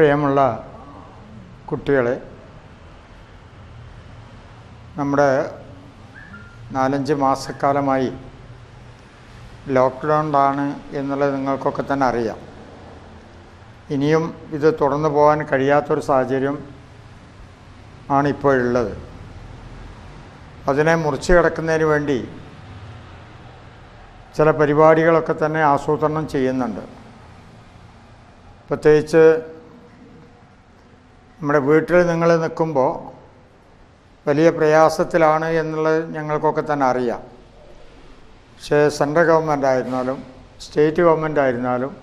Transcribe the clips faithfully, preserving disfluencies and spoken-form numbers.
പ്രിയമുള്ള കുട്ടികളെ, നമ്മുടെ നാലഞ്ച് മാസക്കാലമായി ലോക്ക്ഡൗണിലാണ് എന്നുള്ളത് നിങ്ങൾക്കൊക്കെ തന്നെ അറിയാം. ഇനിയും ഇത് തുടർന്നു പോകാൻ കഴിയാത്തൊരു സാഹചര്യം ആണ് ഇപ്പോഴുള്ളത്. അതിനെ മുറിച്ച് കിടക്കുന്നതിന് വേണ്ടി ചില പരിപാടികളൊക്കെ തന്നെ ആസൂത്രണം ചെയ്യുന്നുണ്ട്. പ്രത്യേകിച്ച് നമ്മുടെ വീട്ടിൽ നിങ്ങൾ നിൽക്കുമ്പോൾ വലിയ പ്രയാസത്തിലാണ് എന്നുള്ളത് ഞങ്ങൾക്കൊക്കെ തന്നെ അറിയാം. പക്ഷേ സെൻട്രൽ ഗവൺമെൻറ് ആയിരുന്നാലും സ്റ്റേറ്റ് ഗവൺമെൻറ് ആയിരുന്നാലും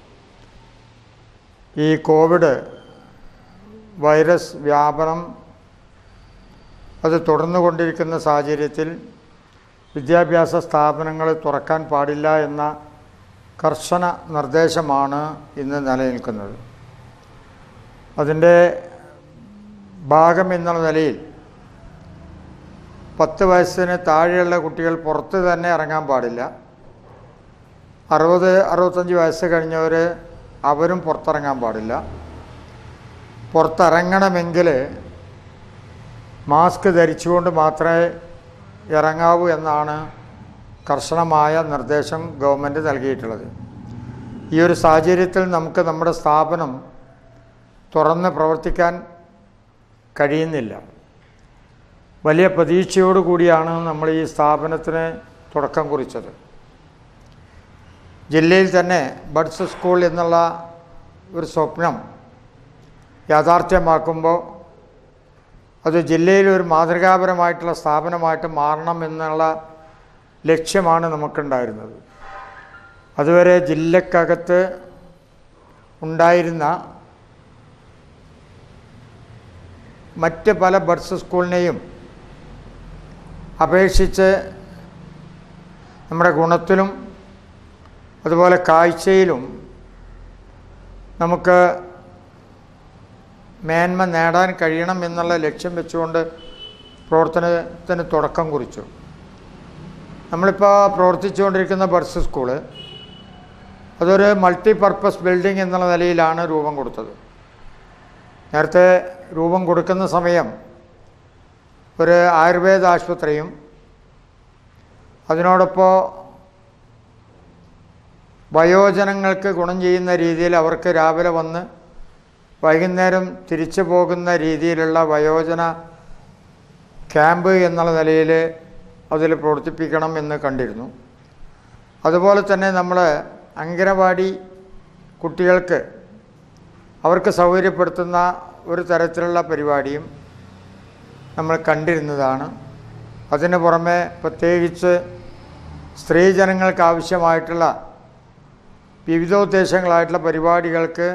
ഈ കോവിഡ് വൈറസ് വ്യാപനം അത് തുടർന്നു കൊണ്ടിരിക്കുന്ന സാഹചര്യത്തിൽ വിദ്യാഭ്യാസ സ്ഥാപനങ്ങൾ തുറക്കാൻ പാടില്ല എന്ന കർശന നിർദ്ദേശമാണ് ഇന്ന് നിലനിൽക്കുന്നത്. അതിൻ്റെ ഭാഗം എന്നുള്ള നിലയിൽ പത്ത് വയസ്സിന് താഴെയുള്ള കുട്ടികൾ പുറത്ത് തന്നെ ഇറങ്ങാൻ പാടില്ല. അറുപത് അറുപത്തഞ്ച് വയസ്സ് കഴിഞ്ഞവർ അവരും പുറത്തിറങ്ങാൻ പാടില്ല. പുറത്തിറങ്ങണമെങ്കിൽ മാസ്ക് ധരിച്ചുകൊണ്ട് മാത്രമേ ഇറങ്ങാവൂ എന്നാണ് കർശനമായ നിർദ്ദേശം ഗവൺമെൻറ് നൽകിയിട്ടുള്ളത്. ഈ ഒരു സാഹചര്യത്തിൽ നമുക്ക് നമ്മുടെ സ്ഥാപനം തുറന്ന് പ്രവർത്തിക്കാൻ കഴിയുന്നില്ല. വലിയ പ്രതീക്ഷയോടുകൂടിയാണ് നമ്മൾ ഈ സ്ഥാപനത്തിന് തുടക്കം കുറിച്ചത്. ജില്ലയിൽ തന്നെ ബഡ്സ് സ്കൂൾ എന്നുള്ള ഒരു സ്വപ്നം യാഥാർത്ഥ്യമാക്കുമ്പോൾ അത് ജില്ലയിൽ ഒരു മാതൃകാപരമായിട്ടുള്ള സ്ഥാപനമായിട്ട് മാറണം എന്നുള്ള ലക്ഷ്യമാണ് നമുക്കുണ്ടായിരുന്നത്. അതുവരെ ജില്ലക്കകത്ത് ഉണ്ടായിരുന്ന മറ്റ് പല ബഡ്സ് സ്കൂളിനെയും അപേക്ഷിച്ച് നമ്മുടെ ഗുണത്തിലും അതുപോലെ കാഴ്ചയിലും നമുക്ക് മേന്മ നേടാൻ കഴിയണം എന്നുള്ള ലക്ഷ്യം വെച്ചുകൊണ്ട് പ്രവർത്തനത്തിന് തുടക്കം കുറിച്ചു. നമ്മളിപ്പോൾ പ്രവർത്തിച്ചുകൊണ്ടിരിക്കുന്ന ബഡ്സ് സ്കൂള് അതൊരു മൾട്ടി പർപ്പസ് ബിൽഡിംഗ് എന്നുള്ള നിലയിലാണ് രൂപം കൊടുത്തത്. നേരത്തെ രൂപം കൊടുക്കുന്ന സമയം ഒരു ആയുർവേദ ആശുപത്രിയും അതിനോടൊപ്പം വയോജനങ്ങൾക്ക് ഗുണം ചെയ്യുന്ന രീതിയിൽ അവർക്ക് രാവിലെ വന്ന് വൈകുന്നേരം തിരിച്ചു പോകുന്ന രീതിയിലുള്ള വയോജന ക്യാമ്പ് എന്നുള്ള നിലയിൽ അതിൽ പ്രവർത്തിപ്പിക്കണം എന്ന് കണ്ടിരുന്നു. അതുപോലെ തന്നെ നമ്മൾ അംഗനവാടി കുട്ടികൾക്ക് അവർക്ക് സൗകര്യപ്പെടുത്തുന്ന ഒരു തരത്തിലുള്ള പരിപാടിയും നമ്മൾ കണ്ടിരുന്നതാണ്. അതിന് പുറമെ പ്രത്യേകിച്ച് സ്ത്രീജനങ്ങൾക്ക് ആവശ്യമായിട്ടുള്ള വിവിധോദ്ദേശങ്ങളായിട്ടുള്ള പരിപാടികൾക്ക്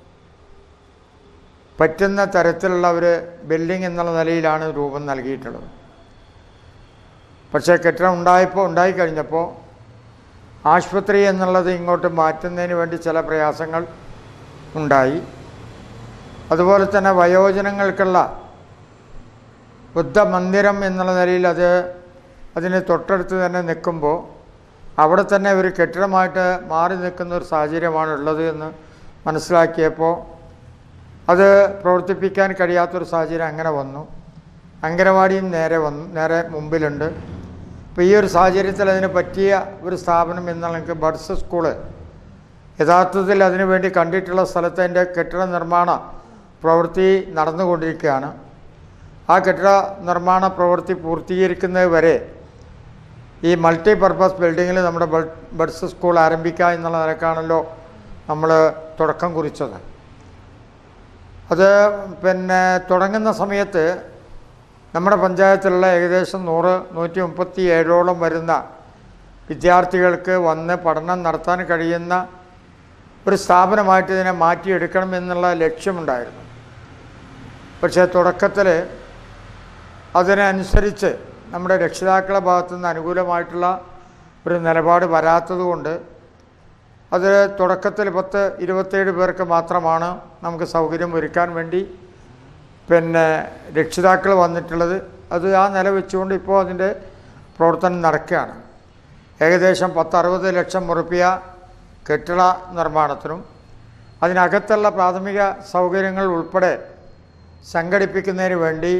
പറ്റുന്ന തരത്തിലുള്ള ഒരു ബിൽഡിംഗ് എന്നുള്ള നിലയിലാണ് രൂപം നൽകിയിട്ടുള്ളത്. പക്ഷേ കെട്ടിടം ഉണ്ടായപ്പോൾ ഉണ്ടായിക്കഴിഞ്ഞപ്പോൾ ആശുപത്രി എന്നുള്ളത് ഇങ്ങോട്ട് മാറ്റുന്നതിന് വേണ്ടി ചില പ്രയാസങ്ങൾ ഉണ്ടായി. അതുപോലെ തന്നെ വയോജനങ്ങൾക്കുള്ള ബുദ്ധമന്ദിരം എന്നുള്ള നിലയിൽ അത് അതിന് തൊട്ടടുത്ത് തന്നെ നിൽക്കുമ്പോൾ അവിടെ തന്നെ ഒരു കെട്ടിടമായിട്ട് മാറി നിൽക്കുന്ന ഒരു സാഹചര്യമാണ് ഉള്ളത് എന്ന് മനസ്സിലാക്കിയപ്പോൾ അത് പ്രവർത്തിപ്പിക്കാൻ കഴിയാത്തൊരു സാഹചര്യം അങ്ങനെ വന്നു. അംഗനവാടിയും നേരെ വന്നു നേരെ മുമ്പിലുണ്ട്. അപ്പോൾ ഈ ഒരു സാഹചര്യത്തിൽ അതിന് പറ്റിയ ഒരു സ്ഥാപനം എന്നുള്ള എനിക്ക് ബഡ്സ് സ്കൂള് യഥാർത്ഥത്തിൽ അതിനു വേണ്ടി കണ്ടിട്ടുള്ള സ്ഥലത്ത് അതിൻ്റെ കെട്ടിട നിർമ്മാണ പ്രവൃത്തി നടന്നുകൊണ്ടിരിക്കുകയാണ്. ആ കെട്ടിട നിർമ്മാണ പ്രവൃത്തി പൂർത്തീകരിക്കുന്നത് വരെ ഈ മൾട്ടി പർപ്പസ് ബിൽഡിങ്ങിൽ നമ്മുടെ ബഡ്സ് സ്കൂൾ ആരംഭിക്കുക എന്നുള്ള നിലക്കാണല്ലോ നമ്മൾ തുടക്കം കുറിച്ചത്. അത് പിന്നെ തുടങ്ങുന്ന സമയത്ത് നമ്മുടെ പഞ്ചായത്തിലുള്ള ഏകദേശം നൂറ് നൂറ്റി മുപ്പത്തി ഏഴോളം വരുന്ന വിദ്യാർത്ഥികൾക്ക് വന്ന് പഠനം നടത്താൻ കഴിയുന്ന ഒരു സ്ഥാപനമായിട്ട് ഇതിനെ മാറ്റിയെടുക്കണം എന്നുള്ള ലക്ഷ്യമുണ്ടായിരുന്നു. പക്ഷേ തുടക്കത്തിൽ അതിനനുസരിച്ച് നമ്മുടെ രക്ഷിതാക്കളുടെ ഭാഗത്തു നിന്ന് അനുകൂലമായിട്ടുള്ള ഒരു നിലപാട് വരാത്തതുകൊണ്ട് അത് തുടക്കത്തിൽ പത്ത് ഇരുപത്തേഴ് പേർക്ക് മാത്രമാണ് നമുക്ക് സൗകര്യം ഒരുക്കാൻ വേണ്ടി പിന്നെ രക്ഷിതാക്കൾ വന്നിട്ടുള്ളത്. അത് ആ നില വെച്ചുകൊണ്ട് ഇപ്പോൾ അതിൻ്റെ പ്രവർത്തനം നടക്കുകയാണ്. ഏകദേശം പത്തറുപത് ലക്ഷം ഉറുപ്പിക കെട്ടിട നിർമ്മാണത്തിനും അതിനകത്തുള്ള പ്രാഥമിക സൗകര്യങ്ങൾ ഉൾപ്പെടെ സംഘടിപ്പിക്കുന്നതിന് വേണ്ടി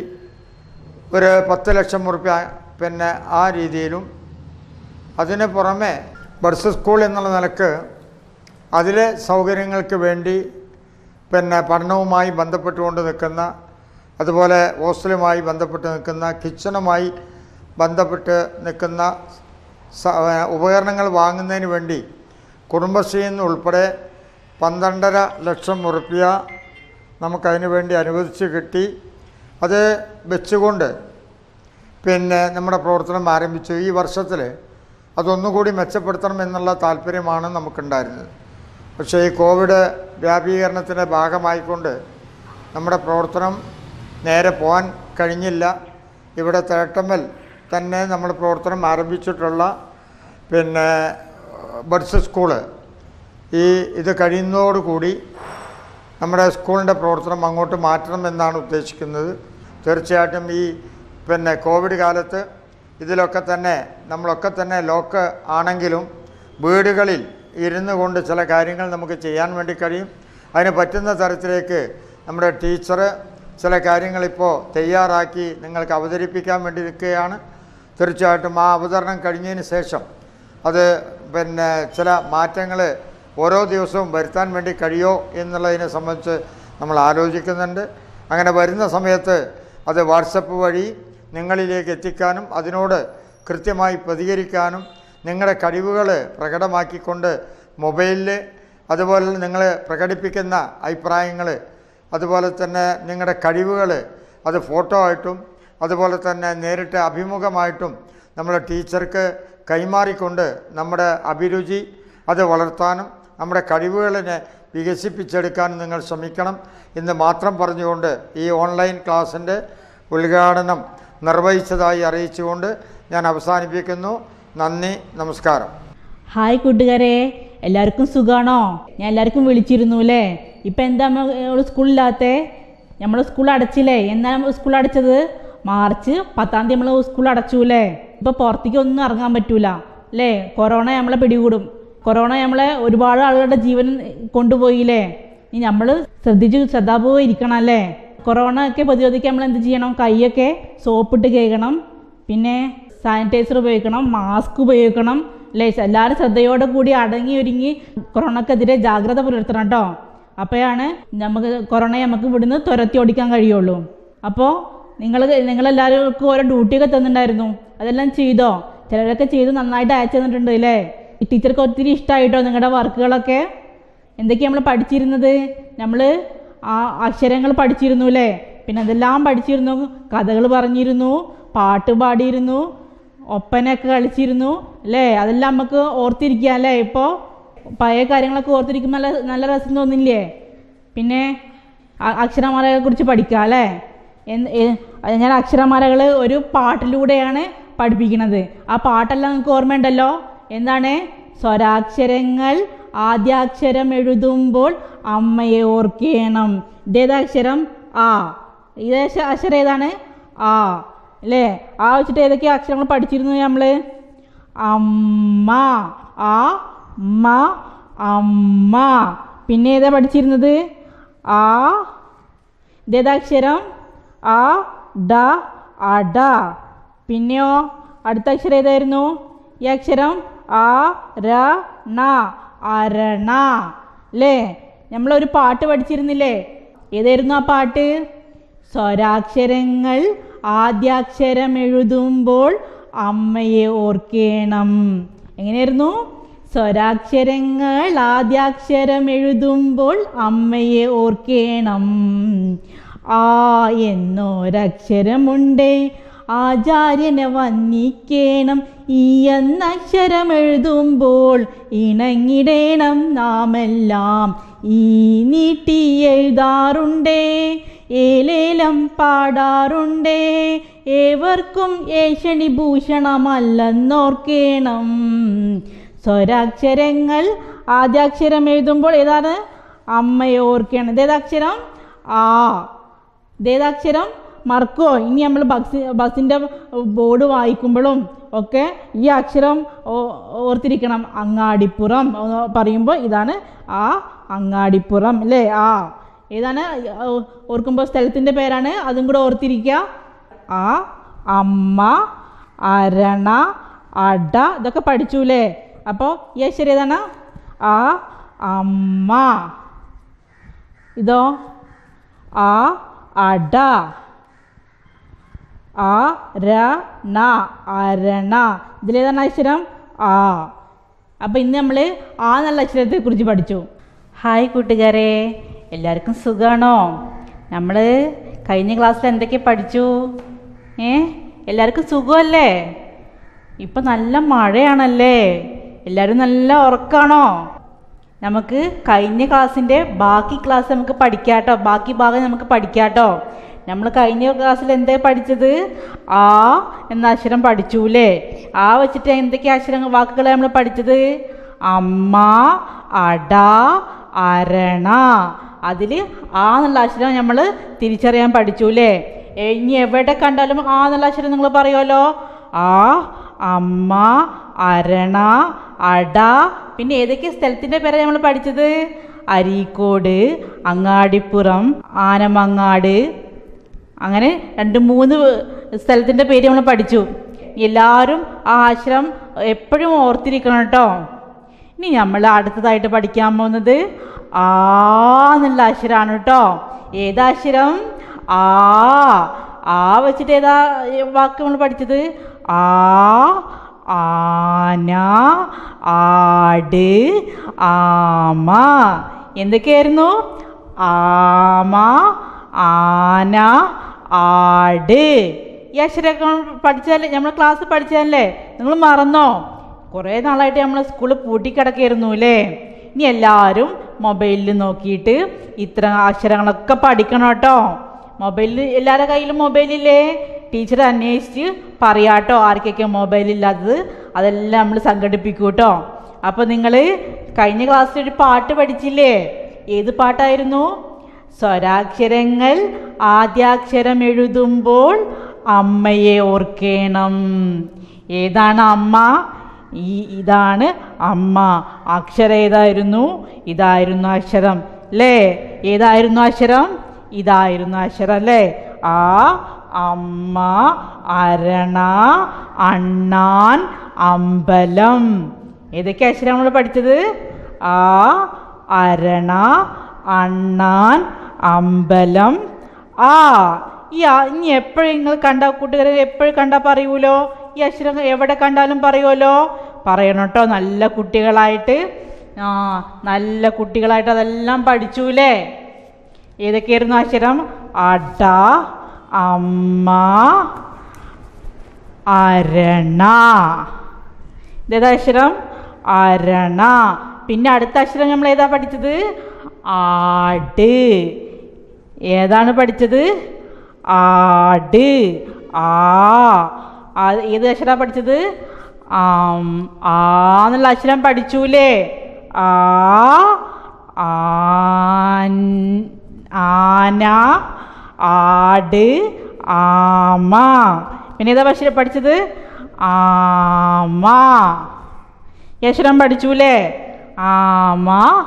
ഒരു പത്ത് ലക്ഷം റുപ്യ പിന്നെ ആ രീതിയിലും, അതിന് പുറമെ ബഡ്സ് സ്കൂൾ എന്നുള്ള നിലക്ക് അതിലെ സൗകര്യങ്ങൾക്ക് വേണ്ടി പിന്നെ പഠനവുമായി ബന്ധപ്പെട്ടുകൊണ്ട് നിൽക്കുന്ന, അതുപോലെ ഹോസ്റ്റലുമായി ബന്ധപ്പെട്ട് നിൽക്കുന്ന, കിച്ചണുമായി ബന്ധപ്പെട്ട് നിൽക്കുന്ന ഉപകരണങ്ങൾ വാങ്ങുന്നതിന് വേണ്ടി കുടുംബശ്രീയിൽ നിന്ന് ഉൾപ്പെടെ പന്ത്രണ്ടര ലക്ഷം ഉറുപ്പ്യ നമുക്കതിന് വേണ്ടി അനുവദിച്ച് കിട്ടി. അത് വെച്ചുകൊണ്ട് പിന്നെ നമ്മുടെ പ്രവർത്തനം ആരംഭിച്ചു. ഈ വർഷത്തിൽ അതൊന്നുകൂടി മെച്ചപ്പെടുത്തണം എന്നുള്ള താല്പര്യമാണ് നമുക്കുണ്ടായിരുന്നത്. പക്ഷേ ഈ കോവിഡ് വ്യാപീകരണത്തിൻ്റെ ഭാഗമായിക്കൊണ്ട് നമ്മുടെ പ്രവർത്തനം നേരെ പോകാൻ കഴിഞ്ഞില്ല. ഇവിടെ തേട്ടമ്മൽ തന്നെ നമ്മൾ പ്രവർത്തനം ആരംഭിച്ചിട്ടുള്ള പിന്നെ ബഡ്സ് സ്കൂള് ഈ ഇത് കഴിയുന്നതോടുകൂടി നമ്മുടെ സ്കൂളിൻ്റെ പ്രവർത്തനം അങ്ങോട്ട് മാറ്റണം എന്നാണ് ഉദ്ദേശിക്കുന്നത്. തീർച്ചയായിട്ടും ഈ പിന്നെ കോവിഡ് കാലത്ത് ഇതിലൊക്കെ തന്നെ നമ്മളൊക്കെ തന്നെ ലോക്ക് ആണെങ്കിലും വീടുകളിൽ ഇരുന്നു കൊണ്ട് ചില കാര്യങ്ങൾ നമുക്ക് ചെയ്യാൻ വേണ്ടി കഴിയും. അതിന് പറ്റുന്ന തരത്തിലേക്ക് നമ്മുടെ ടീച്ചർ ചില കാര്യങ്ങളിപ്പോൾ തയ്യാറാക്കി നിങ്ങൾക്ക് അവതരിപ്പിക്കാൻ വേണ്ടി നിൽക്കുകയാണ്. തീർച്ചയായിട്ടും ആ അവതരണം കഴിഞ്ഞതിന് ശേഷം അത് പിന്നെ ചില മാറ്റങ്ങൾ ഓരോ ദിവസവും വരുത്താൻ വേണ്ടി കഴിയുമോ എന്നുള്ളതിനെ സംബന്ധിച്ച് നമ്മൾ ആലോചിക്കുന്നുണ്ട്. അങ്ങനെ വരുന്ന സമയത്ത് അത് വാട്സപ്പ് വഴി നിങ്ങളിലേക്ക് എത്തിക്കാനും അതിനോട് കൃത്യമായി പ്രതികരിക്കാനും നിങ്ങളുടെ കഴിവുകൾ പ്രകടമാക്കിക്കൊണ്ട് മൊബൈലിൽ അതുപോലെ നിങ്ങൾ പ്രകടിപ്പിക്കുന്ന അഭിപ്രായങ്ങൾ, അതുപോലെ തന്നെ നിങ്ങളുടെ കഴിവുകൾ അത് ഫോട്ടോ ആയിട്ടും അതുപോലെ തന്നെ നേരിട്ട് അഭിമുഖമായിട്ടും നമ്മളെ ടീച്ചർക്ക് കൈമാറിക്കൊണ്ട് നമ്മുടെ അഭിരുചി അത് വളർത്താനും നമ്മുടെ കഴിവുകളിനെ വികസിപ്പിച്ചെടുക്കാനും നിങ്ങൾ ശ്രമിക്കണം എന്ന് മാത്രം പറഞ്ഞുകൊണ്ട് ഈ ഓൺലൈൻ ക്ലാസ്സിൻ്റെ ഉദ്ഘാടനം നിർവഹിച്ചതായി അറിയിച്ചുകൊണ്ട് ഞാൻ അവസാനിപ്പിക്കുന്നു. നന്ദി, നമസ്കാരം. ഹായ് കൂട്ടുകാരെ, എല്ലാവർക്കും സുഖമാണോ? ഞാൻ എല്ലാവർക്കും വിളിച്ചിരുന്നു അല്ലേ. ഇപ്പം എന്താ നമ്മൾ സ്കൂളില്ലാത്തേ? നമ്മൾ സ്കൂൾ അടച്ചില്ലേ? എന്നാണ് സ്കൂൾ അടച്ചത്? മാർച്ച് പത്താം തീയതി നമ്മൾ സ്കൂൾ അടച്ചു അല്ലേ. ഇപ്പോൾ പുറത്തേക്ക് ഒന്നും ഇറങ്ങാൻ പറ്റൂല അല്ലേ. കൊറോണ നമ്മളെ പിടികൂടും. കൊറോണ നമ്മളെ ഒരുപാട് ആളുകളുടെ ജീവൻ കൊണ്ടുപോയില്ലേ. ഇനി നമ്മൾ ശ്രദ്ധിച്ച് ശ്രദ്ധാപൂർവ്വം ഇരിക്കണം അല്ലേ. കൊറോണ ഒക്കെ പ്രതിരോധിക്കാൻ നമ്മൾ എന്ത് ചെയ്യണം? കൈയൊക്കെ സോപ്പിട്ട് കഴുകണം, പിന്നെ സാനിറ്റൈസർ ഉപയോഗിക്കണം, മാസ്ക് ഉപയോഗിക്കണം അല്ലേ. എല്ലാവരും ശ്രദ്ധയോടെ കൂടി അടങ്ങി ഒരുങ്ങി കൊറോണക്കെതിരെ ജാഗ്രത പുലർത്തണം കേട്ടോ. അപ്പോഴാണ് നമുക്ക് കൊറോണയെ നമുക്ക് ഇവിടുന്ന് തുരത്തി ഓടിക്കാൻ കഴിയുള്ളൂ. അപ്പോൾ നിങ്ങൾ നിങ്ങളെല്ലാവർക്കും ഓരോ ഡ്യൂട്ടിയൊക്കെ തന്നിട്ടുണ്ടായിരുന്നു, അതെല്ലാം ചെയ്തോ? ചിലരൊക്കെ ചെയ്ത് നന്നായിട്ട് അയച്ചു തന്നിട്ടുണ്ട് അല്ലേ. ഈ ടീച്ചർക്ക് ഒത്തിരി ഇഷ്ടമായിട്ടോ നിങ്ങളുടെ വർക്കുകളൊക്കെ? എന്തൊക്കെയാണ് നമ്മൾ പഠിച്ചിരുന്നത്? നമ്മൾ ആ അക്ഷരങ്ങൾ പഠിച്ചിരുന്നു അല്ലേ. പിന്നെ അതെല്ലാം പഠിച്ചിരുന്നു, കഥകൾ പറഞ്ഞിരുന്നു, പാട്ട് പാടിയിരുന്നു, ഒപ്പനയൊക്കെ കളിച്ചിരുന്നു അല്ലേ. അതെല്ലാം നമുക്ക് ഓർത്തിരിക്കുക അല്ലേ. ഇപ്പോൾ പഴയ കാര്യങ്ങളൊക്കെ ഓർത്തിരിക്കുമ്പോൾ നല്ല നല്ല രസം തോന്നില്ലേ. പിന്നെ അക്ഷരമാലകളെ കുറിച്ച് പഠിക്കുക അല്ലേ. ഞാൻ അക്ഷരമാലകൾ ഒരു പാട്ടിലൂടെയാണ് പഠിപ്പിക്കുന്നത്. ആ പാട്ടെല്ലാം നിങ്ങൾക്ക് ഓർമ്മയുണ്ടല്ലോ. എന്താണ്? സ്വരാക്ഷരങ്ങൾ ആദ്യാക്ഷരം എഴുതുമ്പോൾ അമ്മയെ ഓർക്കണം. ഇതേതാക്ഷരം? ആ. ഇതേ അക്ഷരം ഏതാണ്? ആ അല്ലേ. ആ വെച്ചിട്ട് ഏതൊക്കെ അക്ഷരങ്ങൾ പഠിച്ചിരുന്നു നമ്മൾ? അമ്മ, ആ, മ, അമ്മ. പിന്നെ ഏതാ പഠിച്ചിരുന്നത്? ആ. ഇതേതാക്ഷരം? ആ, ഡ, അട. പിന്നെയോ അടുത്ത അക്ഷരം ഏതായിരുന്നു? ഈ അക്ഷരം ആ, ര, ണ, അരണ അല്ലേ. നമ്മളൊരു പാട്ട് പഠിച്ചിരുന്നില്ലേ? ഏതായിരുന്നു ആ പാട്ട്? സ്വരാക്ഷരങ്ങൾ ആദ്യാക്ഷരം എഴുതുമ്പോൾ അമ്മയെ ഓർക്കണം. എങ്ങനെയായിരുന്നു? സ്വരാക്ഷരങ്ങൾ ആദ്യാക്ഷരം എഴുതുമ്പോൾ അമ്മയെ ഓർക്കണം. ആ എന്നൊരക്ഷരമുണ്ടേ ആചാര്യനെ വന്ദിക്കണം. ഈ എന്നക്ഷരം എഴുതുമ്പോൾ ഇണങ്ങിടേണം നാമെല്ലാം. ഈ നീട്ടി എഴുതാറുണ്ടേ, ഏലേലം പാടാറുണ്ടേ, ഏവർക്കും ഏഷണി ഭൂഷണമല്ലെന്നോർക്കണം. സ്വരാക്ഷരങ്ങൾ ആദ്യാക്ഷരം എഴുതുമ്പോൾ ഏതാണ്? അമ്മയെ ഓർക്കണം. ഇതേതാക്ഷരം? ആ. ഇതേതാക്ഷരം? മറക്കോ? ഇനി നമ്മൾ ബസ് ബസ്സിൻ്റെ ബോർഡ് വായിക്കുമ്പോഴും ഒക്കെ ഈ അക്ഷരം ഓർത്തിരിക്കണം. അങ്ങാടിപ്പുറം പറയുമ്പോൾ ഇതാണ് ആ അങ്ങാടിപ്പുറം അല്ലേ? ആ ഏതാണ് ഓർക്കുമ്പോൾ സ്ഥലത്തിൻ്റെ പേരാണ്, അതും കൂടെ ഓർത്തിരിക്കുക. ആ, അമ്മ, അരണ, അട ഇതൊക്കെ പഠിച്ചു അല്ലേ? അപ്പോൾ ഈ അക്ഷരം ഏതാണ്? ആ, അമ്മ. ഇതോ? ആ, അട. ആ, ര, ണ, അരണ. ഇതിലേതാണ് അക്ഷരം? ആ. അപ്പോൾ ഇന്ന് നമ്മൾ ആ എന്നുള്ള അക്ഷരത്തെ കുറിച്ച് പഠിച്ചു. ഹായ് കൂട്ടുകാരെ, എല്ലാവർക്കും സുഖമാണോ? നമ്മൾ കഴിഞ്ഞ ക്ലാസ്സിൽ എന്തൊക്കെ പഠിച്ചു? ഏ എല്ലാവർക്കും സുഖമല്ലേ? ഇപ്പം നല്ല മഴയാണല്ലേ? എല്ലാവരും നല്ല ഉറക്കമാണോ? നമുക്ക് കഴിഞ്ഞ ക്ലാസ്സിൻ്റെ ബാക്കി ക്ലാസ് നമുക്ക് പഠിക്കാം കേട്ടോ. ബാക്കി ഭാഗം നമുക്ക് പഠിക്കാം കേട്ടോ. നമ്മൾ കഴിഞ്ഞ ക്ലാസ്സിൽ എന്താ പഠിച്ചത്? ആ എന്ന അക്ഷരം പഠിച്ചു അല്ലേ? ആ വെച്ചിട്ട് എന്തൊക്കെ അക്ഷരങ്ങൾ വാക്കുകളാണ് നമ്മൾ പഠിച്ചത്? അമ്മ, അട, അരണ. അതിൽ ആ എന്നുള്ള അക്ഷരം നമ്മൾ തിരിച്ചറിയാൻ പഠിച്ചു അല്ലേ? ഇനി എവിടെ കണ്ടാലും ആ എന്നുള്ള അക്ഷരം നിങ്ങൾ പറയുമല്ലോ. ആ, അമ്മ, അരണ, അട. പിന്നെ ഏതൊക്കെ സ്ഥലത്തിൻ്റെ പേരാണ് നമ്മൾ പഠിച്ചത്? അരീക്കോട്, അങ്ങാടിപ്പുറം, ആനമങ്ങാട്. അങ്ങനെ രണ്ട് മൂന്ന് സ്ഥലത്തിൻ്റെ പേര് നമ്മൾ പഠിച്ചു. എല്ലാവരും ആ അക്ഷരം എപ്പോഴും ഓർത്തിരിക്കണം കേട്ടോ. ഇനി നമ്മൾ അടുത്തതായിട്ട് പഠിക്കാൻ പോകുന്നത് ആ എന്നുള്ള അക്ഷരമാണ് കേട്ടോ. ഏതാ അക്ഷരം? ആ. ആ വെച്ചിട്ട് ഏതാ വാക്ക് നമ്മൾ പഠിച്ചത്? ആ, ആന, ആട്, ആമ. എന്തൊക്കെയായിരുന്നു? ആമ, ആന, ആട്. ഈ അക്ഷരമൊക്കെ പഠിച്ചാലേ, നമ്മൾ ക്ലാസ് പഠിച്ചാലേ നിങ്ങൾ മറന്നോ? കുറേ നാളായിട്ട് നമ്മൾ സ്കൂളിൽ പൂട്ടിക്കിടക്കായിരുന്നു അല്ലേ? ഇനി എല്ലാവരും മൊബൈലിൽ നോക്കിയിട്ട് ഇത്ര അക്ഷരങ്ങളൊക്കെ പഠിക്കണം കേട്ടോ. മൊബൈലിൽ എല്ലാവരുടെ കയ്യിലും മൊബൈലില്ലേ? ടീച്ചർ അന്വേഷിച്ച് പറയാട്ടോ ആർക്കൊക്കെ മൊബൈലില്ലാത്തത്. അതെല്ലാം നമ്മൾ സംഘടിപ്പിക്കും കേട്ടോ. അപ്പോൾ നിങ്ങൾ കഴിഞ്ഞ ക്ലാസ്സിൽ ഒരു പാട്ട് പഠിച്ചില്ലേ? ഏത് പാട്ടായിരുന്നു? സ്വരാക്ഷരങ്ങൾ ആദ്യാക്ഷരം എഴുതുമ്പോൾ അമ്മയെ ഓർക്കണം. ഏതാണ് അമ്മ? ഈ ഇതാണ് അമ്മ. അക്ഷരം ഏതായിരുന്നു? ഇതായിരുന്നു അക്ഷരം അല്ലേ? ഏതായിരുന്നു അക്ഷരം? ഇതായിരുന്നു അക്ഷരം അല്ലേ? ആ, അമ്മ, അരണ, അണ്ണാൻ, അമ്പലം. ഏതൊക്കെ അക്ഷരം നമ്മൾ പഠിച്ചത്? ആ, അരണ, അണ്ണാൻ, അമ്പലം. ആ ഈ ഇനി എപ്പോഴും നിങ്ങൾ കണ്ട കൂട്ടുകാരെ എപ്പോഴും കണ്ടാൽ പറയൂലോ? ഈ അക്ഷരം എവിടെ കണ്ടാലും പറയുമല്ലോ. പറയണം കേട്ടോ, നല്ല കുട്ടികളായിട്ട്. ആ നല്ല കുട്ടികളായിട്ട് അതെല്ലാം പഠിച്ചൂലേ? ഏതൊക്കെയായിരുന്നു അക്ഷരം? അട, അമ്മ, അരണ. ഇതേതാ അക്ഷരം? അരണ. പിന്നെ അടുത്ത അക്ഷരം നമ്മൾ ഏതാ പഠിച്ചത്? ആട്. ഏതാണ് പഠിച്ചത്? ആട്. ആ ഏത് അക്ഷരമാണ് പഠിച്ചത്? ആ എന്നുള്ള അക്ഷരം പഠിച്ചൂലേ? ആ, ആന, ആട്, ആമ. പിന്നെ ഏതാ അക്ഷരം പഠിച്ചത്? ആമ. ഈ അക്ഷരം പഠിച്ചൂലേ? ആമ,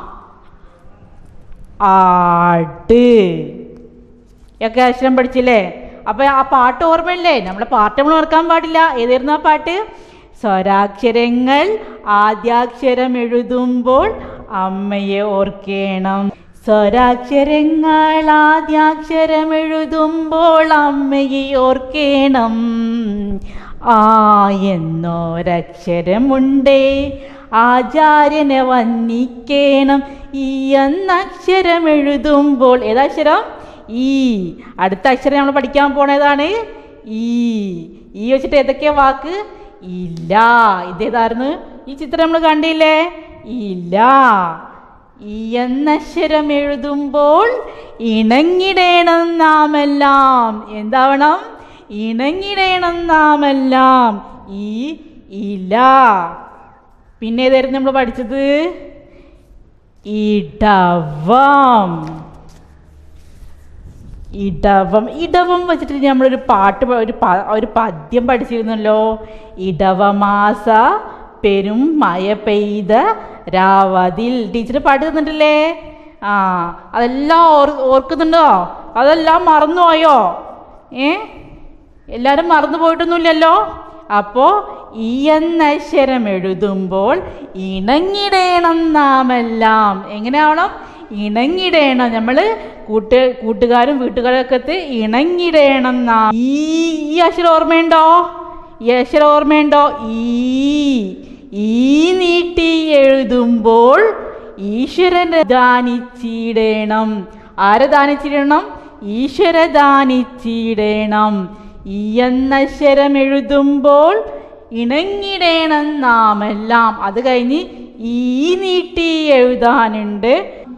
ആട് ഒക്കെ അക്ഷരം പഠിച്ചില്ലേ? അപ്പോൾ ആ പാട്ട് ഓർമ്മയില്ലേ? നമ്മളെ പാട്ട് നമ്മൾ ഓർക്കാൻ പാടില്ല. ഏതായിരുന്നു ആ പാട്ട്? സ്വരാക്ഷരങ്ങൾ ആദ്യാക്ഷരം എഴുതുമ്പോൾ അമ്മയെ ഓർക്കണം. സ്വരാക്ഷരങ്ങൾ ആദ്യാക്ഷരം എഴുതുമ്പോൾ അമ്മയെ ഓർക്കണം. ആ എന്നൊരക്ഷരമുണ്ടേ ആചാര്യനെ വന്ദിക്കണം. ഈ എന്നക്ഷരം എഴുതുമ്പോൾ ഏതാക്ഷരം? ഈ. അടുത്ത അക്ഷരം നമ്മൾ പഠിക്കാൻ പോണതാണ് ഈ. ഈ വെച്ചിട്ട് ഏതൊക്കെയാ വാക്ക്? ഇല്ല. ഇതേതായിരുന്നു? ഈ ചിത്രം നമ്മൾ കണ്ടില്ലേ? ഇല്ല. ഈ എന്നക്ഷരം എഴുതുമ്പോൾ ഇണങ്ങിടേണം നാമെല്ലാം. എന്താവണം? ഇണങ്ങിടേണം നാമെല്ലാം. ഈ ഇല. പിന്നെ ഏതായിരുന്നു നമ്മൾ പഠിച്ചത്? ഇടവം. ഇടവം. ഇടവം വെച്ചിട്ട് നമ്മളൊരു പാട്ട് ഒരു ഒരു പദ്യം പഠിച്ചിരുന്നല്ലോ. ഇടവമാസ പെരും മഴ പെയ്ത രാവതിൽ. ടീച്ചർ പാട്ട് തന്നിട്ടില്ലേ? ആ അതെല്ലാം ഓർ ഓർക്കുന്നുണ്ടോ? അതെല്ലാം മറന്നുപോയോ? ഏ എല്ലാവരും മറന്നു പോയിട്ടൊന്നുമില്ലല്ലോ. അപ്പോൾ ഈ എന്ന അക്ഷരം എഴുതുമ്പോൾ ഇണങ്ങിടേണം നാമെല്ലാം. എങ്ങനെയാവണം? ഇണങ്ങിടേണം. നമ്മൾ കൂട്ട് കൂട്ടുകാരും വീട്ടുകാരൊക്കെ ഇണങ്ങിടേണം. നാം ഈ ഈ അക്ഷരം ഓർമ്മയുണ്ടോ? ഈ അക്ഷരം ഓർമ്മയുണ്ടോ? ഈ ഈ നീട്ടി എഴുതുമ്പോൾ ഈശ്വരനെ ദാനിച്ചിടണം. ആരെ ദാനിച്ചിടണം? ഈശ്വര ദാനിച്ചിടണം. ഈ എന്ന അക്ഷരം എഴുതുമ്പോൾ ഇണങ്ങിടേണം നാമെല്ലാം. അത് കഴിഞ്ഞ് ഈ നീട്ടി എഴുതാനുണ്ട്.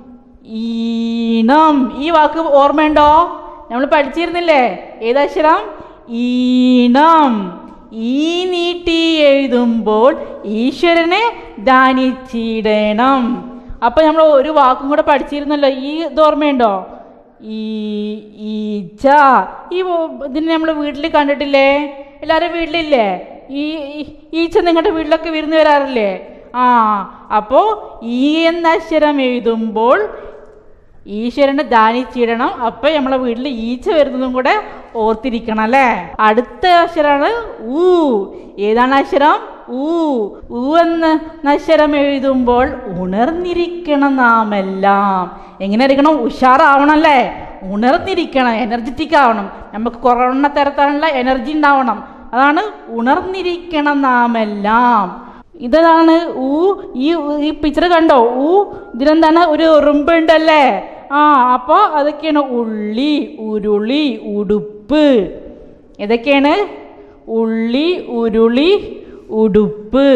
ഈണം. ഈ വാക്ക് ഓർമ്മയുണ്ടോ? നമ്മൾ പഠിച്ചിരുന്നില്ലേ? ഏതക്ഷരം? ഈണം. ഈ നീട്ടി എഴുതുമ്പോൾ ഈശ്വരനെ ദാനിച്ചിടണം. അപ്പം നമ്മൾ ഒരു വാക്കും കൂടെ പഠിച്ചിരുന്നല്ലോ. ഈ ഇത് ഓർമ്മയുണ്ടോ? ഈ ഈച്ച. ഈ ഇതിന് നമ്മൾ വീട്ടിൽ കണ്ടിട്ടില്ലേ? എല്ലാവരും വീട്ടിലില്ലേ? ഈ ഈച്ച നിങ്ങളുടെ വീട്ടിലൊക്കെ വിരുന്ന് വരാറില്ലേ? ആ അപ്പോൾ ഈ എന്ന അക്ഷരം എഴുതുമ്പോൾ ഈശ്വരനെ ദാനിച്ചിടണം. അപ്പം നമ്മളെ വീട്ടിൽ ഈച്ച വരുന്നതും കൂടെ ഓർത്തിരിക്കണം അല്ലേ? അടുത്ത അക്ഷരമാണ് ഊ. ഏതാണ് അക്ഷരം? ഊ. ഊ എന്ന അക്ഷരം എഴുതുമ്പോൾ ഉണർന്നിരിക്കണം നാമെല്ലാം. എങ്ങനെ ഇരിക്കണം? ഉഷാറാവണം, ഉണർന്നിരിക്കണം, എനർജറ്റിക് ആവണം. നമുക്ക് കൊറോണ തരത്തിലുള്ള എനർജി ഉണ്ടാവണം. അതാണ് ഉണർന്നിരിക്കണം നാമെല്ലാം. ഇതാണ് ഊ. ഈ ഈ പിക്ചർ കണ്ടോ? ഊ ഇതിലെന്താണ്? ഒരു ഉറുമ്പുണ്ടല്ലേ? ആ അപ്പോൾ അതൊക്കെയാണ് ഉള്ളി, ഉരുളി, ഉടുപ്പ്. ഇതൊക്കെയാണ് ഉള്ളി, ഉരുളി, ഉടുപ്പ്.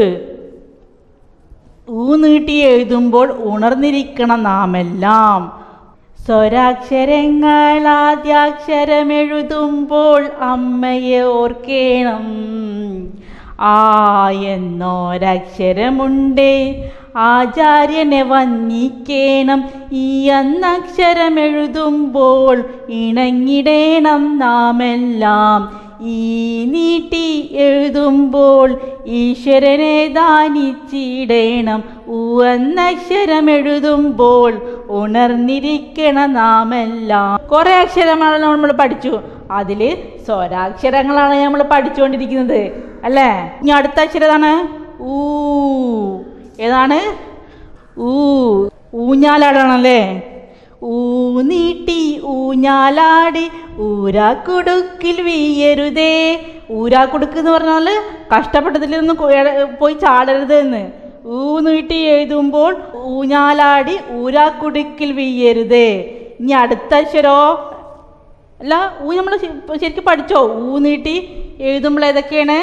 ഊ നീട്ടി എഴുതുമ്പോൾ ഉണർന്നിരിക്കണം നാമെല്ലാം. സ്വരാക്ഷരങ്ങൾ ആദ്യാക്ഷരമെഴുതുമ്പോൾ അമ്മയെ ഓർക്കേണം. ആ എന്നൊരക്ഷരമുണ്ട്, ആചാര്യനെ വന്ദിക്കേണം. ഈ എന്നക്ഷരമെഴുതുമ്പോൾ ഇണങ്ങിടേണം നാമെല്ലാം. ഈ നീട്ടി എഴുതുമ്പോൾ ഈശ്വരനെ ദാനിച്ചിടേണം. ഊ എന്നക്ഷരമെഴുതുമ്പോൾ ഉണർന്നിരിക്കണം നാമെല്ലാം. കുറേ അക്ഷരങ്ങൾ നമ്മൾ പഠിച്ചു. അതിൽ സ്വരാക്ഷരങ്ങളാണ് നമ്മൾ പഠിച്ചുകൊണ്ടിരിക്കുന്നത് അല്ലേ? ഇനി അടുത്ത അക്ഷരമാണ് ഊ. ഏതാണ്? ഊ. ഊഞ്ഞാലാടാണല്ലേ? ഊ നീട്ടി ഊഞ്ഞാലാടി ഊരാക്കുടുക്കിൽ വീയരുതേ. ഊരാക്കുടുക്ക് എന്ന് പറഞ്ഞാൽ കഷ്ടപ്പെട്ടതിലൊന്നും പോയി ചാടരുത് എന്ന്. ഊ നീട്ടി എഴുതുമ്പോൾ ഊഞ്ഞാലാടി ഊരാക്കുടുക്കിൽ വീയരുതേ. ഇനി അടുത്ത അക്ഷരോ? അല്ല, ഊ നമ്മൾ ശരിക്കും പഠിച്ചോ? ഊ നീട്ടി എഴുതുമ്പോൾ ഏതൊക്കെയാണ്?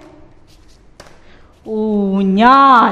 ഊഞ്ഞാൽ,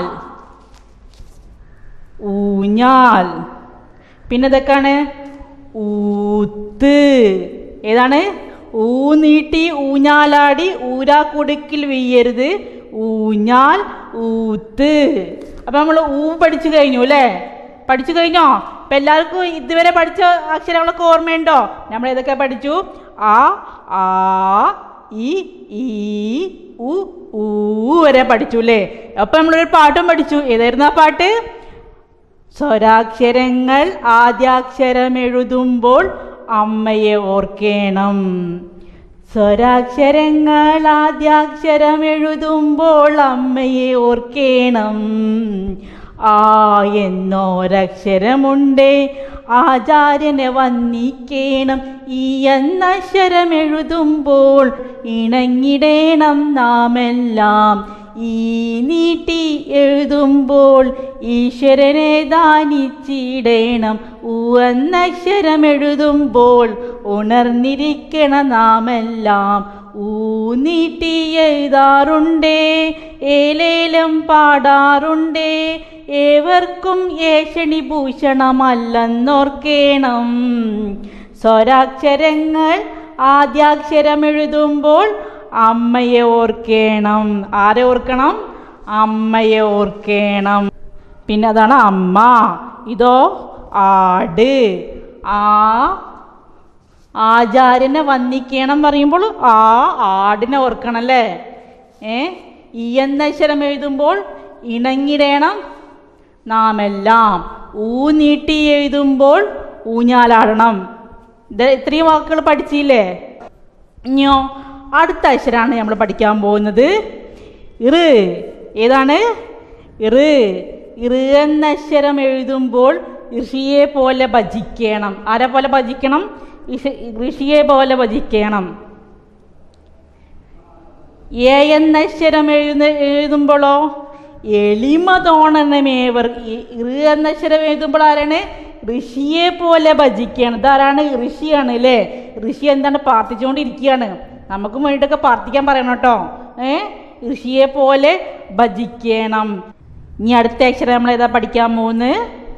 ഊഞ്ഞാൽ. പിന്നെ ഇതൊക്കെയാണ് ഊത്ത്. ഏതാണ്? ഊ നീട്ടി ഊഞ്ഞാലാടി ഊരാക്കുടുക്കിൽ വീയരുത്. ഊഞ്ഞാൽ, ഊത്ത്. അപ്പം നമ്മൾ ഊ പഠിച്ചു കഴിഞ്ഞു അല്ലേ? പഠിച്ചു കഴിഞ്ഞോ? ഇപ്പം എല്ലാവർക്കും ഇതുവരെ പഠിച്ച അക്ഷരങ്ങളൊക്കെ ഓർമ്മയുണ്ടോ? നമ്മൾ ഏതൊക്കെ പഠിച്ചു? ആ, ആ, ഇ, ഈ, ഉ, ഊ വരെ പഠിച്ചു അല്ലേ? അപ്പം നമ്മളൊരു പാട്ടും പഠിച്ചു. ഏതായിരുന്നു ആ പാട്ട്? സ്വരാക്ഷരങ്ങൾ ആദ്യാക്ഷരമെഴുതുമ്പോൾ അമ്മയെ ഓർക്കേണം. സ്വരാക്ഷരങ്ങൾ ആദ്യാക്ഷരമെഴുതുമ്പോൾ അമ്മയെ ഓർക്കേണം. ആ എന്നൊരക്ഷരമുണ്ട്, ആചാര്യനെ വന്ദിക്കേണം. ഈ എന്നക്ഷരമെഴുതുമ്പോൾ ഇണങ്ങിടേണം നാമെല്ലാം. ഈ നീട്ടി എഴുതുമ്പോൾ ഈശ്വരനെ ദാനിച്ചിടേണം. ഊ എന്നക്ഷരമെഴുതുമ്പോൾ ഉണർന്നിരിക്കണം നാമെല്ലാം. ഊ നീട്ടി എഴുതാറുണ്ടേ, ഏലേലം പാടാറുണ്ടേ. ഏവർക്കും ഏഷണി ഭൂഷണമല്ലെന്നോർക്കേണം. സ്വരാക്ഷരങ്ങൾ ആദ്യാക്ഷരമെഴുതുമ്പോൾ അമ്മയെ ഓർക്കേണം. ആരെ ഓർക്കണം? അമ്മയെ ഓർക്കേണം. പിന്നെ അതാണ് അമ്മ. ഇതോ ആട്. ആ ആചാര്യനെ വന്ദിക്കണം പറയുമ്പോൾ ആ ആടിനെ ഓർക്കണം അല്ലേ? ഏ ഈ എന്നക്ഷരം എഴുതുമ്പോൾ ഇണങ്ങിടേണം നാം എല്ലാം. ഊ നീട്ടി എഴുതുമ്പോൾ ഊഞ്ഞാലാടണം. ഇത് ഇത്രയും വാക്കുകൾ പഠിച്ചില്ലേ? ഇനിയോ അടുത്ത അക്ഷരമാണ് നമ്മൾ പഠിക്കാൻ പോകുന്നത്. ഇറ്. ഏതാണ്? ഇറ്. ഇറ് എന്ന അക്ഷരം എഴുതുമ്പോൾ ഋഷിയെ പോലെ ഭജിക്കണം. ആരെ പോലെ ഭജിക്കണം? ഋഷിയെ പോലെ ഭജിക്കണം. എ എന്ന അക്ഷരം എഴുത എഴുതുമ്പോഴോ എളിമ തോന്നണമേവർ. ഇറ് എന്ന അക്ഷരം എഴുതുമ്പോൾ ആരാണ്? ഋഷിയെ പോലെ ഭജിക്കണം. ഇതാരാണ്? ഋഷിയാണ് അല്ലേ? ഋഷി എന്താണ്? പ്രാർത്ഥിച്ചുകൊണ്ടിരിക്കുകയാണ്. നമുക്കും വേണ്ടിയിട്ടൊക്കെ പ്രാർത്ഥിക്കാൻ പറയണം കേട്ടോ. ഏ ഋഷിയെ പോലെ ഭജിക്കണം. ഇനി അടുത്ത അക്ഷരം നമ്മൾ ഏതാ പഠിക്കാൻ പോകുന്നത്?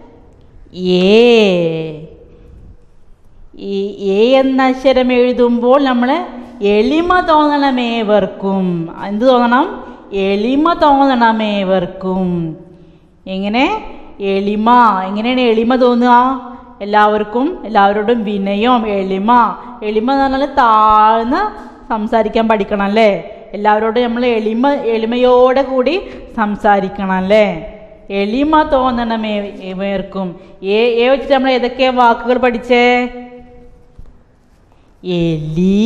ഏ. എ എന്ന അക്ഷരം എഴുതുമ്പോൾ നമ്മൾ എളിമ തോന്നണമേവർക്കും. എന്ത് തോന്നണം? എളിമ തോന്നണമേവർക്കും. എങ്ങനെ? എളിമ. എങ്ങനെയാണ് എളിമ തോന്നുക? എല്ലാവർക്കും എല്ലാവരോടും വിനയം, എളിമ. എളിമ എന്ന് പറഞ്ഞാൽ താഴ്ന്ന് സംസാരിക്കാൻ പഠിക്കണം അല്ലേ? എല്ലാവരോടും നമ്മൾ എളിമ എളിമയോടെ കൂടി സംസാരിക്കണം അല്ലേ? എളിമ തോന്നണമേവർക്കും. ഏ ഏ വെച്ചിട്ട് നമ്മൾ ഏതൊക്കെ വാക്കുകൾ പഠിച്ചേ? എലി,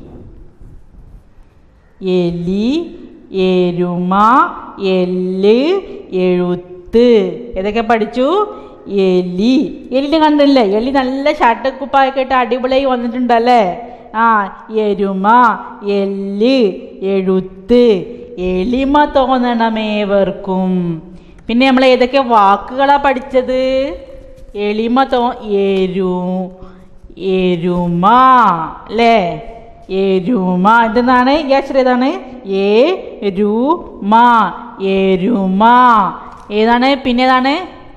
എലി, എരുമ, എല്ല്, എഴുത്ത്. ഏതൊക്കെ പഠിച്ചു? എലി. എലിനെ കണ്ടില്ലേ? എലി നല്ല ഷർട്ടുക്കുപ്പായൊക്കെ ഇട്ട് അടിപൊളിയായി വന്നിട്ടുണ്ടല്ലേ? ആ എരുമ, എല്ല്, എഴുത്ത്. എളിമ തോന്നണമേവർക്കും. പിന്നെ നമ്മൾ ഏതൊക്കെ വാക്കുകളാണ് പഠിച്ചത്? എളിമ തോ എരു എരുമ അല്ലേ? എരുമ. ഇതെന്താണ്? ഈ അക്ഷരം ഏതാണ്? എ രു മ. എരുമ. ഏതാണ്? പിന്നെ ഏതാണ്?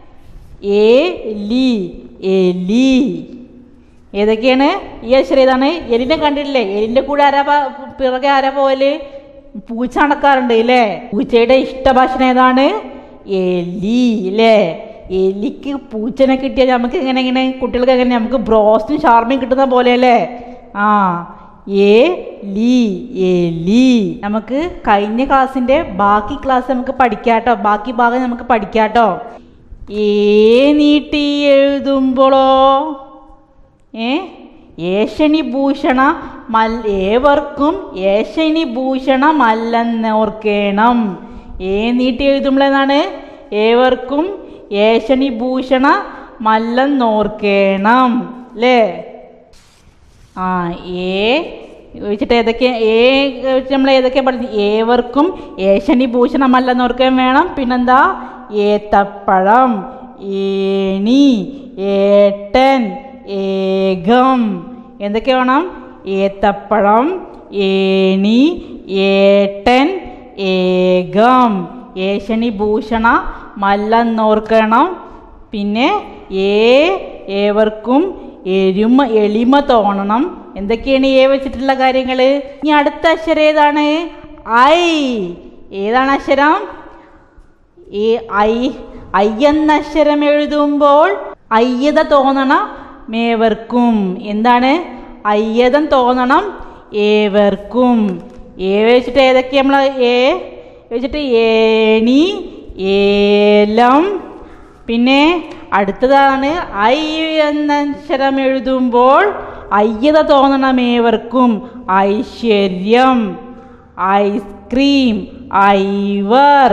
എലി, എലി. ഏതൊക്കെയാണ്? ഈ അക്ഷരം ഏതാണ്? എലിനെ കണ്ടിട്ടില്ലേ? എലിൻ്റെ കൂടെ ആരാ പിറകെ ആരാ പോലെ? പൂച്ച നടക്കാറുണ്ട് അല്ലേ? പൂച്ചയുടെ ഇഷ്ടഭാഷണം ഏതാണ്? എലി അല്ലേ? എലിക്ക് പൂച്ചനെ കിട്ടിയാൽ നമുക്ക് എങ്ങനെ എങ്ങനെ കുട്ടികൾക്ക് എങ്ങനെ നമുക്ക് ബ്രോസ്റ്റും ഷാർമയും കിട്ടുന്ന പോലെ അല്ലേ? ആ എലി, എലി. നമുക്ക് കഴിഞ്ഞ ക്ലാസ്സിൻ്റെ ബാക്കി ക്ലാസ് നമുക്ക് പഠിക്കാട്ടോ. ബാക്കി ഭാഗം നമുക്ക് പഠിക്കാട്ടോ. ഏ നീട്ടി എഴുതുമ്പോഴോ ഏ ഏഷണി ഭൂഷണ മൽ ഏവർക്കും ഏഷണി ഭൂഷണമല്ലെന്നോർക്കണം. ഏ നീട്ടി എഴുതുമ്പോഴെന്നാണ്? ഏവർക്കും ഏഷണി ഭൂഷണ മല്ലെന്നോർക്കണം അല്ലേ? ആ ഏ വെച്ചിട്ട് ഏതൊക്കെ ഏ വെച്ചിട്ട് നമ്മൾ ഏതൊക്കെ പഠിച്ചു? ഏവർക്കും ഏഷണി ഭൂഷണമല്ലെന്നോർക്കാൻ വേണം. പിന്നെന്താ? ഏത്തപ്പഴം, ഏണി, ഏട്ടൻ, ഏകം. എന്തൊക്കെ വേണം? ഏത്തപ്പഴം, ഏണി, ഏട്ടൻ, ഏകം. ഏഷണി ഭൂഷണ മല്ലെന്നോർക്കണം. പിന്നെ ഏ ഏവർക്കും എരുമ എളിമ തോന്നണം. എന്തൊക്കെയാണ് ഏ വെച്ചിട്ടുള്ള കാര്യങ്ങൾ? ഇനി അടുത്ത അക്ഷരം ഏതാണ്? ഐ. ഏതാണ് അക്ഷരം? ഈ ഐ ഐ എന്ന അക്ഷരം എഴുതുമ്പോൾ അയ്യത തോന്നണം ഏവർക്കും. എന്താണ്? അയ്യതം തോന്നണം ഏവർക്കും. ഏ വെച്ചിട്ട് ഏതൊക്കെ നമ്മൾ ഏ വെച്ചിട്ട് ഏണി, ഏലം. പിന്നെ അടുത്തതാണ് ഐ എന്ന അക്ഷരം എഴുതുമ്പോൾ അയ്യത തോന്നണമേവർക്കും. ഐശ്വര്യം, ഐസ്ക്രീം, ഐവർ,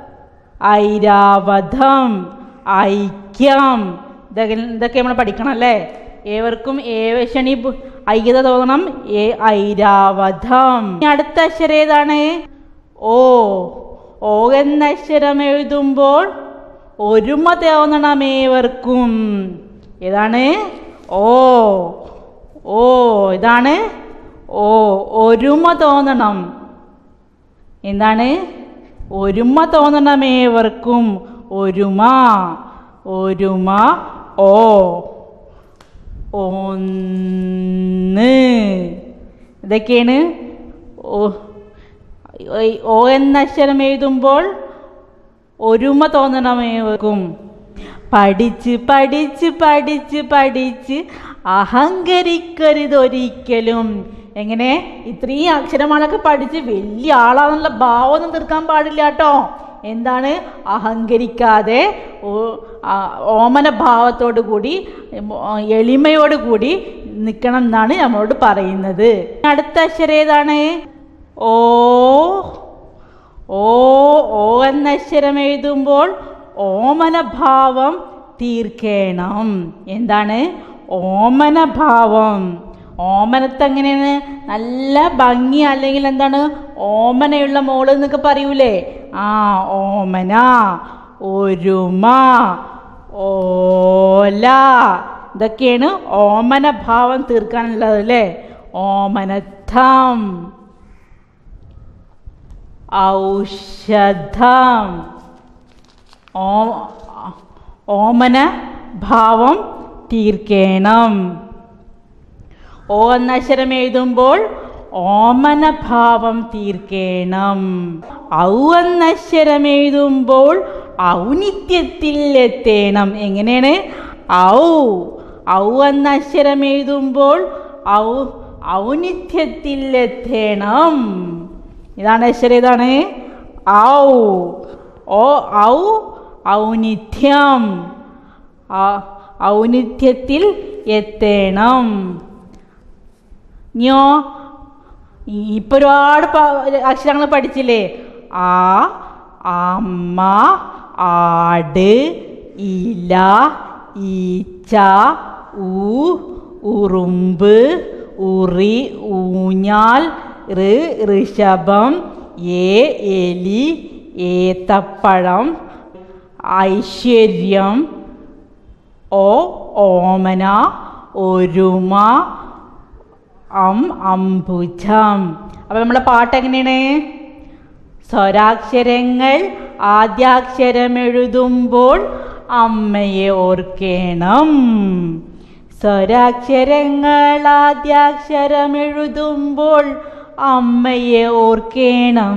ഐരാവതം, ഐക്യം. ഇതൊക്കെ ഇതൊക്കെ നമ്മൾ പഠിക്കണം അല്ലേ? ഏവർക്കും ഏവശണി ഐക്യത തോന്നണം. ഏ ഐരാവതം. അടുത്ത അക്ഷരം ഏതാണ്? ഓ. ഓ എന്ന അക്ഷരം എഴുതുമ്പോൾ ഒരുമ തോന്നണമേവർക്കും. ഏതാണ്? ഓ. ഓ ഇതാണ് ഓ. ഒരുമ തോന്നണം. എന്താണ്? ഒരുമ തോന്നണമേവർക്കും. ഒരുമ, ഒരുമ. ഓ. ഒന്ന്. ഇതൊക്കെയാണ് ഓ. ഓ എന്ന അക്ഷരം എഴുതുമ്പോൾ ഒരുമ തോന്നണമേവർക്കും. പഠിച്ച് പഠിച്ച് പഠിച്ച് പഠിച്ച് അഹങ്കരിക്കരുതൊരിക്കലും. എങ്ങനെ? ഇത്രയും അക്ഷരമാലൊക്കെ പഠിച്ച് വലിയ ആളാണെന്നുള്ള ഭാവമൊന്നും തീർക്കാൻ പാടില്ല കേട്ടോ. എന്താണ്? അഹങ്കരിക്കാതെ ഓമന ഭാവത്തോടു കൂടി എളിമയോട് കൂടി നിൽക്കണം എന്നാണ് നമ്മളോട് പറയുന്നത്. അടുത്ത അക്ഷരം ഏതാണ്? ഓ. ഓ ഓ എന്ന അക്ഷരം എഴുതുമ്പോൾ ഓമന ഭാവം തീർക്കണം. എന്താണ്? ഓമന ഭാവം. ഓമനത്ത് എങ്ങനെയാണ്? നല്ല ഭംഗി, അല്ലെങ്കിൽ എന്താണ് ഓമനയുള്ള മോള് എന്നൊക്കെ പറയൂലേ? ആ ഓമന, ഒരുമ, ഓല, ഇതൊക്കെയാണ് ഓമന ഭാവം തീർക്കാനുള്ളത് അല്ലേ? ഓമനത്തം, ഔഷധം. ഓ ഓമന ഭാവം തീർക്കണം. ഓ എന്ന അക്ഷരം എഴുതുമ്പോൾ ഓമന ഭാവം തീർക്കണം. ഔ എന്ന അക്ഷരം എഴുതുമ്പോൾ ഔന്നിത്യത്തിൽ എത്തണം. എങ്ങനെയാണ്? ഔ ഔ എന്ന അക്ഷരം എഴുതുമ്പോൾ ഔ ഔന്നിത്യത്തിൽ എത്തണം. ഇതാണ് അക്ഷരം. ഇതാണ് ഔ. ഓ ഔ ഔന്നിത്യം, ഔന്നിത്യത്തിൽ എത്തണം. ഇനിയോ ഇപ്പൊ ഒരുപാട് അക്ഷരങ്ങൾ പഠിച്ചില്ലേ? ആ, അമ്മ, ആട്, ഇല, ഈച്ച, ഊ, ഉറുമ്പ്, ഉറി, ഊഞ്ഞാൽ, ഋ ഋഷഭം, ഏ എലി, ഏത്തപ്പഴം, ഐശ്വര്യം, ഓ ഓമന, ഒരുമ, അം അംബുജം. അപ്പം നമ്മളെ പാട്ട് എങ്ങനെയാണ്? സ്വരാക്ഷരങ്ങൾ ആദ്യാക്ഷരം എഴുതുമ്പോൾ അമ്മയെ ഓർക്കണം. സ്വരാക്ഷരങ്ങൾ ആദ്യാക്ഷരം എഴുതുമ്പോൾ അമ്മയെ ഓർക്കണം.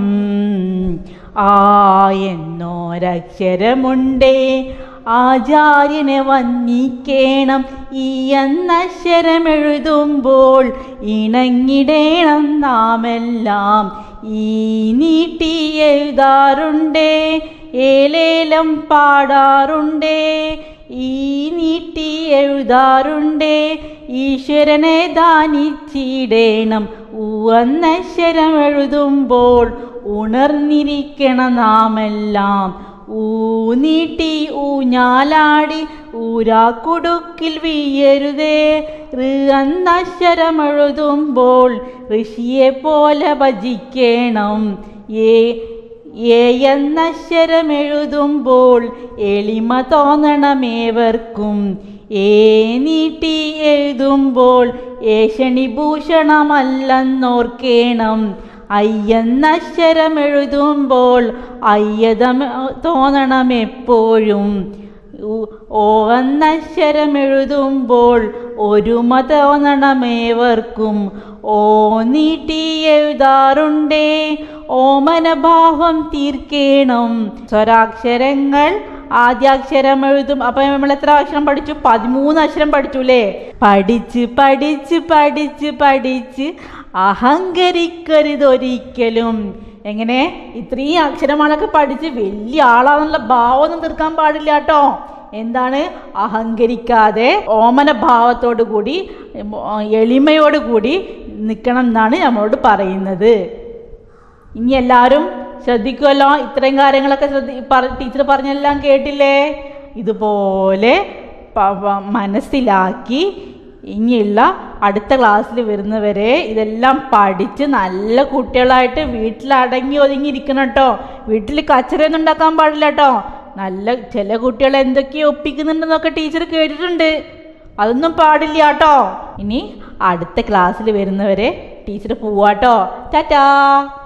ആ എന്നൊരക്ഷരമുണ്ടേ ആചാര്യനെ വന്ദിക്കണം. ഈ എന്നക്ഷരം എഴുതുമ്പോൾ ഇണങ്ങിടേണം നാമെല്ലാം. ഈ നീട്ടി എഴുതാറുണ്ടേ, ഏലേലം പാടാറുണ്ടേ. ഈ നീട്ടി എഴുതാറുണ്ടേ, ഈശ്വരനെ ദാനിച്ചിടേണം. ഊ എന്നക്ഷരം എഴുതുമ്പോൾ ഉണർന്നിരിക്കണം നാമെല്ലാം. ഊ നീട്ടി ഊഞ്ഞാലാടി ഊരാക്കുടുക്കിൽ വീയരുതേ. ഋ എന്നക്ഷരം എഴുതുമ്പോൾ ഋഷിയെ പോലെ ഭജിക്കണം. ഏ ഏ എന്നക്ഷരം എഴുതുമ്പോൾ എളിമ തോന്നണമേവർക്കും. ഏ നീട്ടി എഴുതുമ്പോൾ ഏഷണി ഭൂഷണമല്ലെന്നോർക്കേണം. ഐ എന്നക്ഷരം എഴുതുമ്പോൾ അയ്യത തോന്നണം എപ്പോഴും. ഓ എന്നക്ഷരം എഴുതുമ്പോൾ ഒരുമ തോന്നണമേവർക്കും. ഓ നീട്ടി എഴുതാറുണ്ടേ, ഓമനഭാവം തീർക്കേണം. സ്വരാക്ഷരങ്ങൾ ആദ്യാക്ഷരം എഴുതും. അപ്പം നമ്മൾ എത്ര അക്ഷരം പഠിച്ചു? പതിമൂന്ന് അക്ഷരം പഠിച്ചു അല്ലേ? പഠിച്ച് പഠിച്ച് പഠിച്ച് പഠിച്ച് അഹങ്കരിക്കരുതൊരിക്കലും. എങ്ങനെ? ഇത്രയും അക്ഷരങ്ങളൊക്കെ പഠിച്ച് വലിയ ആളാണെന്നുള്ള ഭാവമൊന്നും തീർക്കാൻ പാടില്ല കേട്ടോ. എന്താണ്? അഹങ്കരിക്കാതെ ഓമന ഭാവത്തോടു കൂടി എളിമയോട് കൂടി നിൽക്കണം എന്നാണ് നമ്മളോട് പറയുന്നത്. ഇനി എല്ലാവരും ശ്രദ്ധിക്കുമല്ലോ. ഇത്രയും കാര്യങ്ങളൊക്കെ ശ്രദ്ധി ടീച്ചർ പറഞ്ഞെല്ലാം കേട്ടില്ലേ? ഇതുപോലെ മനസ്സിലാക്കി ഇനിയുള്ള അടുത്ത ക്ലാസ്സിൽ വരുന്നവരെ ഇതെല്ലാം പഠിച്ച് നല്ല കുട്ടികളായിട്ട് വീട്ടിൽ അടങ്ങി ഒതുങ്ങിയിരിക്കണം കേട്ടോ. വീട്ടിൽ കച്ചറയൊന്നും ഉണ്ടാക്കാൻ പാടില്ല കേട്ടോ. നല്ല ചില കുട്ടികൾ എന്തൊക്കെയോ ഒപ്പിക്കുന്നുണ്ടെന്നൊക്കെ ടീച്ചർ കേട്ടിട്ടുണ്ട്. അതൊന്നും പാടില്ല കേട്ടോ. ഇനി അടുത്ത ക്ലാസ്സിൽ വരുന്നവരെ ടീച്ചർ പോവാട്ടോ. ടാറ്റാ.